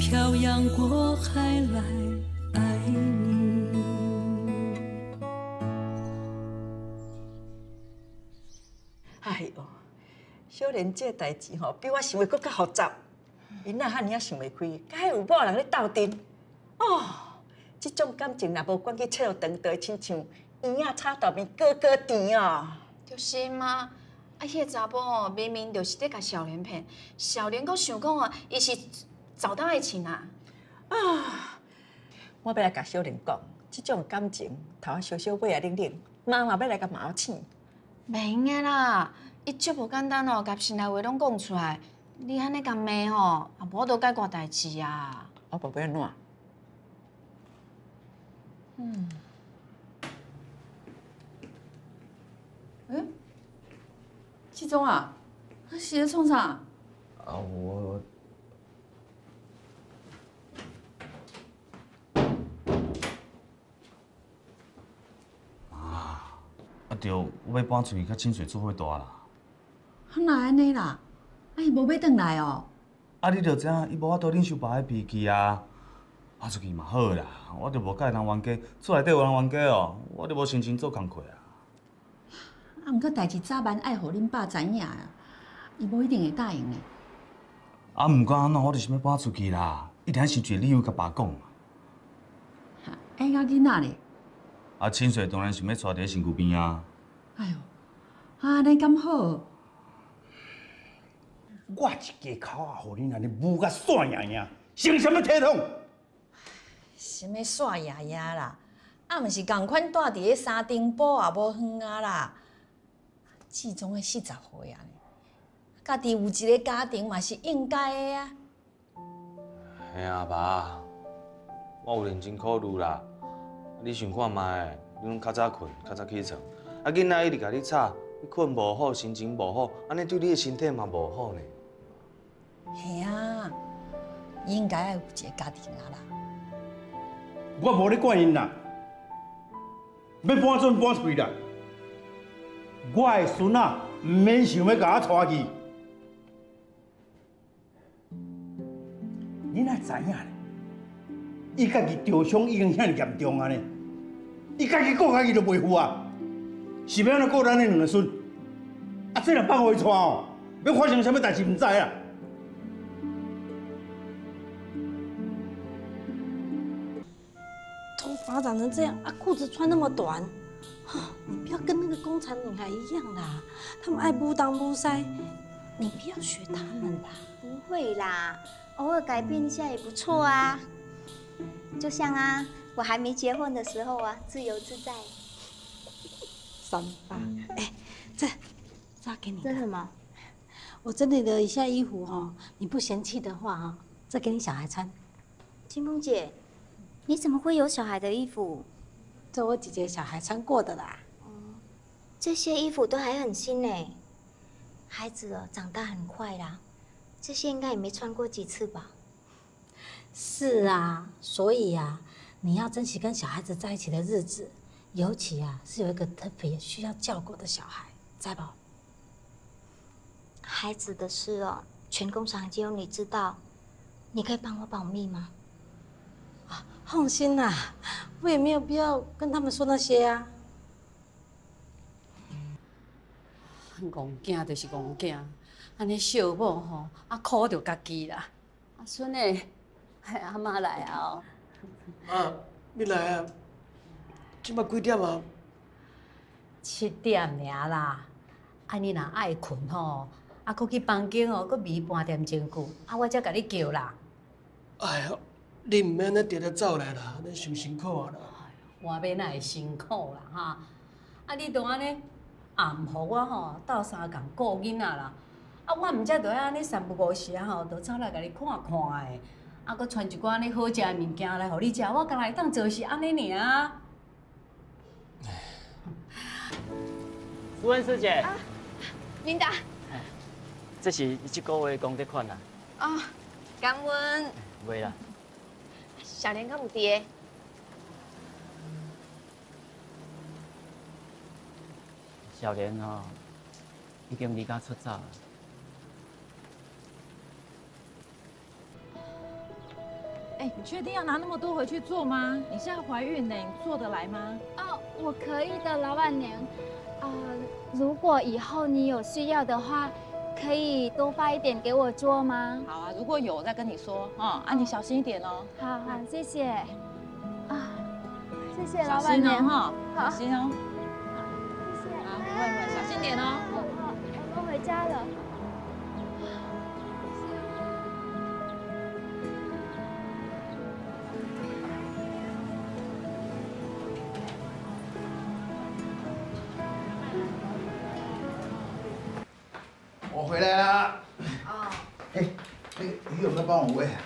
漂洋过海来爱你。 哎呦，小莲这代志吼，比我想的搁较复杂。因哪遐尔啊想袂开，敢有某人咧斗阵？哦，这种感情若无管去切到长长，亲像圆仔炒豆面，个个甜哦。 就是嘛，啊，迄个查甫哦，明明就是在甲小莲骗，小莲阁想讲哦，伊是找到爱情啊。 啊，我要来甲小玲讲，这种感情头啊烧烧，尾啊冷冷，妈嘛要来甲毛醒。 袂用的啦，伊足无简单哦，甲心内话拢讲出来。你安尼甲骂吼，也无都解决代志啊。 我宝贝要怎？ 季忠啊，你是咧创啥？ 啊，我对，我要搬出去，甲清水做伙大啦。 哪安尼啦？啊，伊无要转来哦。 啊，你着知影，伊无法度忍受别个脾气啊。搬出去嘛好啦，我着无甲人冤家，厝内底有人冤家哦，我着无心情做工课啊。 啊，毋过代志早晚爱互恁爸知影啊，伊无一定会答应的。 啊，毋管安怎，我就是要搬出去啦，一定要想一个理由甲爸讲。 哎呀，囡仔咧？ 啊，清水当然想要带伫身躯边啊。 哎呦，安尼敢好？ 我一家口啊，互恁安尼侮甲煞赢赢，成什么体统？ 什么煞爷爷啦？啊，毋是共款住伫咧三顶堡也无远啊啦。志忠诶40岁啊，家己有一个家庭嘛是应该的啊。 嘿啊，爸，我有认真考虑啦。你想看卖？你拢较早困，较早起床，啊，囡仔一直甲你吵，你困无好，心情无好，安尼对你的身体嘛无好呢。 嘿啊，伊应该要有一个家庭啊啦。 我无咧管因啦，要搬准搬出去啦。我的孙仔毋免想要甲我带去。你哪知影咧？伊家己受伤已经遐严重啊呢，伊家己顾家己都袂负啊，是要安怎顾咱的两个孙？啊，这若放互伊带哦，要发生什么代志毋知啊。 头发长成这样啊，裤子穿那么短，你不要跟那个工厂女孩一样啦，她们爱不当不塞，你不要学她们啦。 不会啦，偶尔改变一下也不错啊。就像啊，我还没结婚的时候啊，自由自在。 三八，哎，这要给你。 这是什么？ 我整理了一下衣服哈，你不嫌弃的话哈，这给你小孩穿。 清风姐，你怎么会有小孩的衣服？ 这我姐姐小孩穿过的啦。 这些衣服都还很新呢。孩子哦，长大很快啦，这些应该也没穿过几次吧？ 是啊，所以啊，你要珍惜跟小孩子在一起的日子，尤其啊是有一个特别需要照顾的小孩，在不？ 孩子的事哦，全工厂只有你知道，你可以帮我保密吗？ 啊，放心啦，我也没有必要跟他们说那些啊。戆囝就是戆囝，安尼孝母吼，啊苦着家己啦。啊孙诶，阿妈来啊哦。 妈，你来啊？即摆几点啊 7点尔啦。啊你若爱困吼，啊搁去房间哦，搁眯半点钟久，啊我才甲你叫啦。 哎呀，你唔免安尼直直走来啦，你伤辛苦啊啦。 我要哪会辛苦啦哈？啊你都安尼暗互我吼，斗相共顾囡仔啦。啊我毋则就安尼三不五时吼，就走来甲你看看的。啊，搁传一寡安尼好食的物件来互你食，我干来当做是安尼尔。 苏恩师姐， 啊，琳达， 这是这个月功德款啦。 哦，感恩。 袂啦。 小莲敢有伫个？ 小莲哦，已经离家出走了。 哎，你确定要拿那么多回去做吗？你现在怀孕呢，你做得来吗？ 哦，我可以的，老板娘。如果以后你有需要的话，可以多发一点给我做吗？ 好啊，如果有再跟你说啊。你小心一点哦。 好，谢谢。谢谢老小心板娘哦， 好， 小心哦。 谢谢。 好，不会，小心点哦。 我们回家了。 我回来啦。哦。哎，那个鱼有没有帮我喂啊？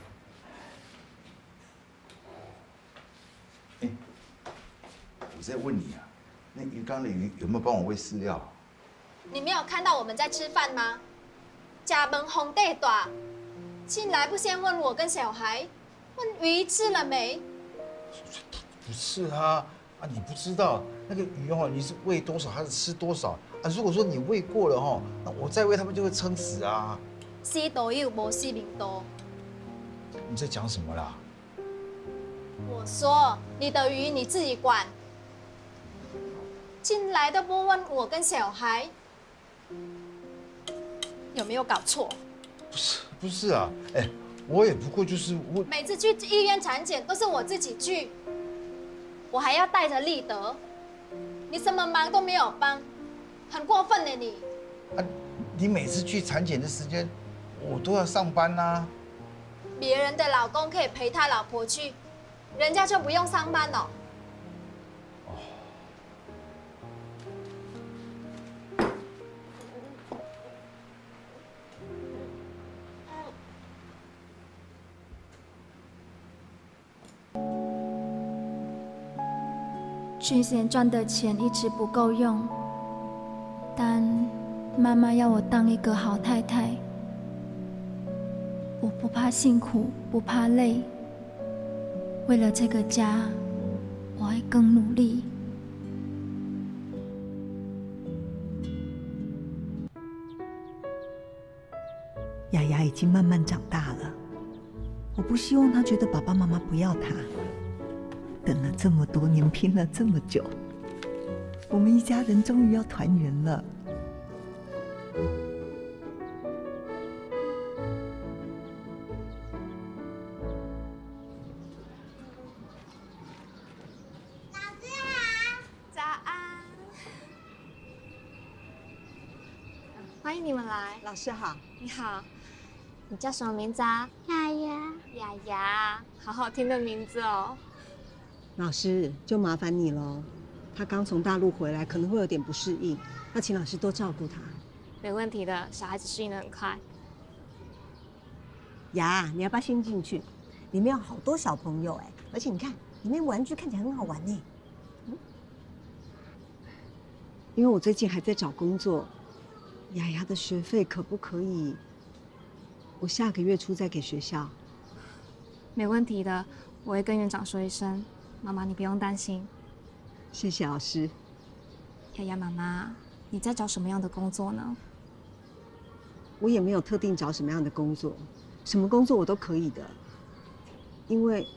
哎，我在问你啊，那鱼缸的鱼有没有帮我喂饲料？ 你没有看到我们在吃饭吗？家门红地大，进来不先问我跟小孩，问鱼吃了没？ 不是啊，你不知道那个鱼哦，你是喂多少，它是吃多少啊？如果说你喂过了哦，那我再喂它们就会撑死啊。 死都有，无死命多。 你在讲什么啦？ 我说你的鱼你自己管，进来都不问我跟小孩，有没有搞错？ 不是啊，哎，我也不过就是问。 每次去医院产检都是我自己去，我还要带着立德，你什么忙都没有帮，很过分的你。 啊，你每次去产检的时间，我都要上班呐。 别人的老公可以陪他老婆去，人家就不用上班了。 之前赚的钱一直不够用，但妈妈要我当一个好太太。我不怕辛苦，不怕累，为了这个家，我会更努力。 雅雅已经慢慢长大了，我不希望她觉得爸爸妈妈不要她。等了这么多年，拼了这么久，我们一家人终于要团圆了。 早安，欢迎你们来。 老师好。 你好，你叫什么名字啊？雅雅。雅雅，好好听的名字哦。 老师，就麻烦你喽。他刚从大陆回来，可能会有点不适应，要请老师多照顾他。 没问题的，小孩子适应得很快。 雅，你要不要先进去？里面有好多小朋友哎，而且你看，里面玩具看起来很好玩呢。因为我最近还在找工作，雅雅的学费可不可以？我下个月初再给学校。 没问题的，我会跟园长说一声。妈妈，你不用担心。 谢谢老师。 雅雅妈妈，你在找什么样的工作呢？ 我也没有特定找什么样的工作，什么工作我都可以的。因为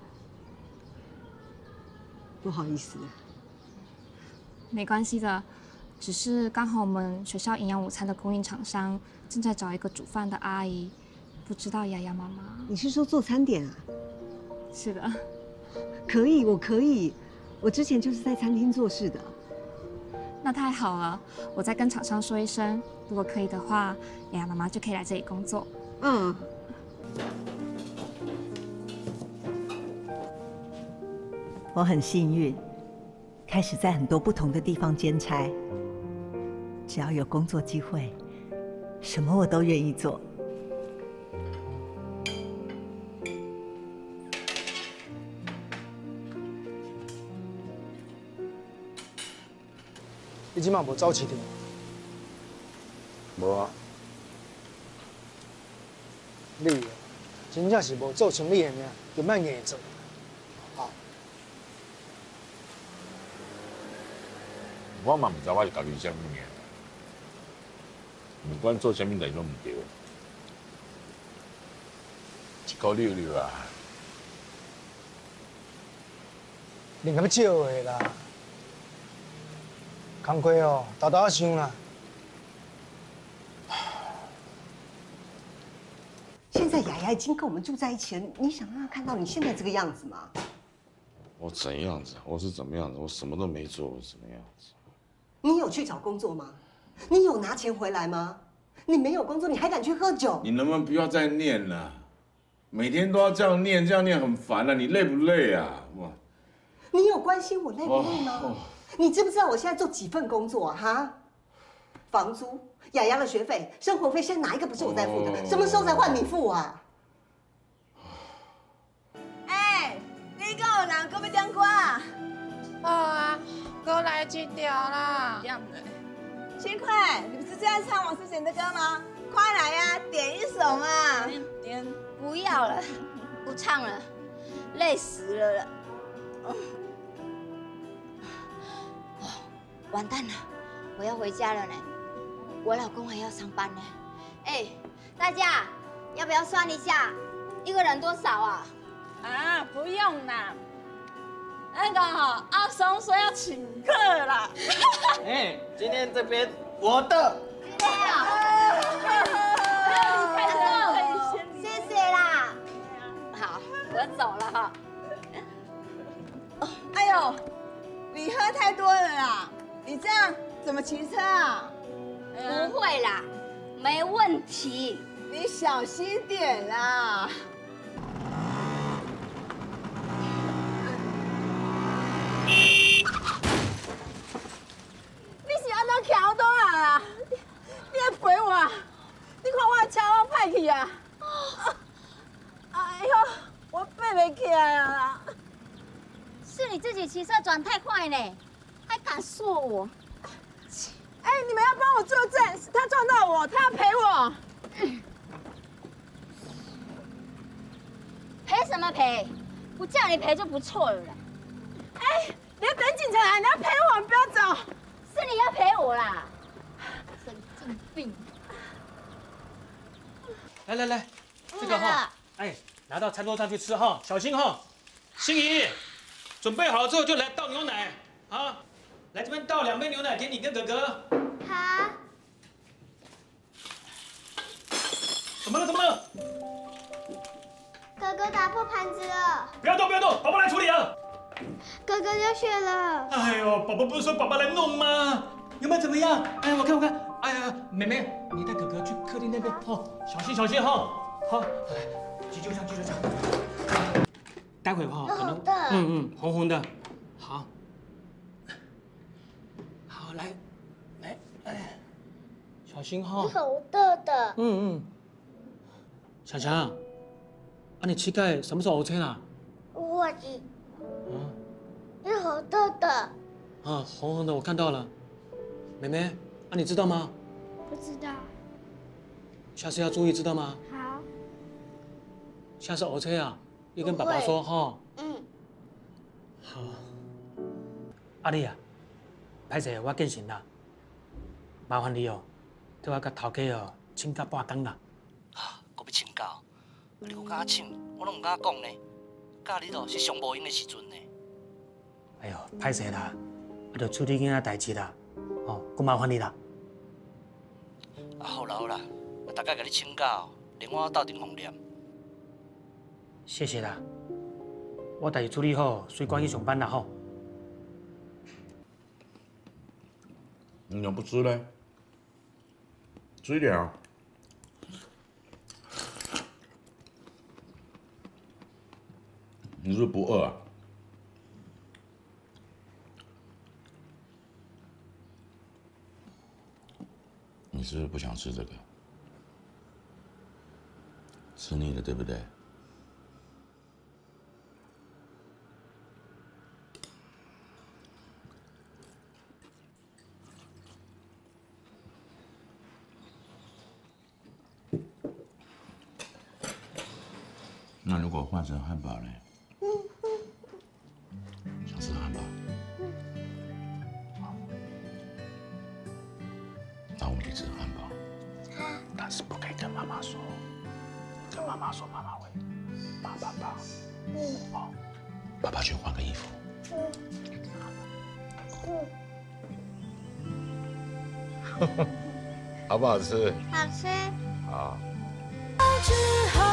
不好意思。 没关系的，只是刚好我们学校营养午餐的供应厂商正在找一个煮饭的阿姨，不知道雅雅妈妈。 你是说做餐点啊？ 是的。 可以，我可以。我之前就是在餐厅做事的。 那太好了，我再跟厂商说一声，如果可以的话，雅雅妈妈就可以来这里工作。 嗯。我很幸运，开始在很多不同的地方兼差。只要有工作机会，什么我都愿意做。 你即马无走市场？ 无啊。 你哦，真正是无做生意的命，就莫硬做。好。 我嘛唔知我是家己啥物嘢，不管做啥物代志拢唔对，1块6啊， 练较少的啦。工课哦，豆豆想啦。 现在雅雅已经跟我们住在一起了，你想让她看到你现在这个样子吗？ 我怎样子？我是怎么样子？我什么都没做，我怎么样子？ 你有去找工作吗？你有拿钱回来吗？你没有工作，你还敢去喝酒？ 你能不能不要再念了？每天都要这样念，这样念很烦啊！你累不累啊？哇！ 你有关心我累不累吗？你知不知道我现在做几份工作啊？哈，房租、雅雅的学费、生活费，现在哪一个不是我在付的？什么时候才换你付啊？ 哎，你敢有人搁要点歌啊？ 好啊，搁来一条啦。 这样子。七块，你不是最爱唱王世贤的歌吗？快来呀，点一首嘛。点。 不要了，不唱了，累死了了。完蛋了，我要回家了呢，我老公还要上班呢。哎，大家要不要算一下，一个人多少啊？ 啊，不用啦。那个哈，阿松说要请客啦。 哎，今天这边我的。 谢谢啦。好，我走了哈。 哎呦，你喝太多了啦！你这样怎么骑车啊？ 不会啦，没问题。 你小心点啦。你是安怎徛倒啊啦？你来陪我，你看我车我歹去啊！哎呦，我爬袂起来啊啦！ 是你自己骑车转太快呢，还敢说我？ 哎，你们要帮我作证，是他撞到我，他要赔我。 赔什么赔？不叫你赔就不错了啦。 哎，你要等警察来，你要赔我，你不要走。 是你要赔我啦，神经病！ 来来来，这个哈，哎，拿到餐桌上去吃哈，小心哈。心怡，准备好之后就来倒牛奶啊！来这边倒2杯牛奶给你跟哥哥。 好。 怎么了？怎么了？ 哥哥打破盘子了。 不要动，不要动，宝宝来处理啊！ 哥哥流血了。 哎呦，宝宝不是说爸爸来弄吗？有没有怎么样？哎，我看我看。哎呀，妹妹，你带哥哥去客厅那边哦，小心小心哈。好，急救箱，急救箱。待会哈，可能红红的。好。好，来，哎，小心哈。 红的。 强强，啊，你膝盖什么时候 OK 啦？ 我的。是红的。 啊，红红的，我看到了。妹妹，啊，你知道吗？ 不知道。 下次要注意，知道吗？ 好。 下次 OK 啊，要跟爸爸说哈。好。阿丽啊，歹势，我见神啦，麻烦你哦，替我甲头家哦请假半工啦。 搁要请假？你搁敢请，我拢唔敢讲呢。假日哦是上无闲的时阵呢。 哎呦，歹势啦，啊，着处理囡仔代志啦，哦，搁麻烦你啦。 啊，好啦好啦，我大概甲你请假哦，连我斗阵风念。 谢谢啦，我代志处理好，随关去上班啦吼。 你怎么不吃呢？吃一点啊。你是不是不饿啊？你是不是不想吃这个？吃腻了，对不对？那如果换成汉堡呢？想吃汉堡？好，那我们去吃汉堡。但是不可以跟妈妈说，跟妈妈说妈妈会骂爸爸。好，爸爸去换个衣服， 好不好吃？ 好吃。 好。 之后